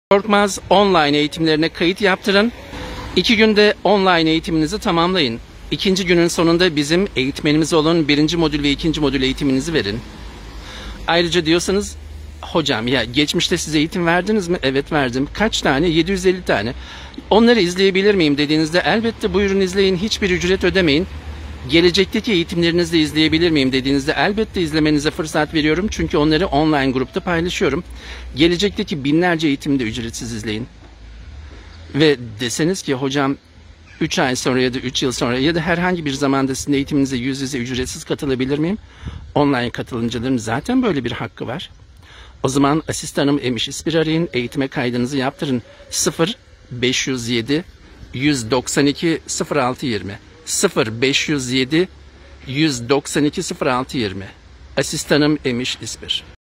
Korkmaz online eğitimlerine kayıt yaptırın. 2 günde online eğitiminizi tamamlayın. 2. günün sonunda bizim eğitmenimiz olun. 1. modül ve 2. modül eğitiminizi verin. Ayrıca diyorsanız hocam ya geçmişte size eğitim verdiniz mi? Evet verdim. Kaç tane? 750 tane. Onları izleyebilir miyim dediğinizde elbette buyurun izleyin. Hiçbir ücret ödemeyin. Gelecekteki eğitimlerinizi de izleyebilir miyim dediğinizde elbette izlemenize fırsat veriyorum. Çünkü onları online grupta paylaşıyorum. Gelecekteki binlerce eğitimi de ücretsiz izleyin. Ve deseniz ki hocam 3 ay sonra ya da 3 yıl sonra ya da herhangi bir zamanda sizin eğitiminize yüz yüze ücretsiz katılabilir miyim? Online katılımcıların zaten böyle bir hakkı var. O zaman asistanım Emiş İspir arayın, eğitime kaydınızı yaptırın. 0507 192 0620 0507 192 0620 Asistanım Emiş İspir.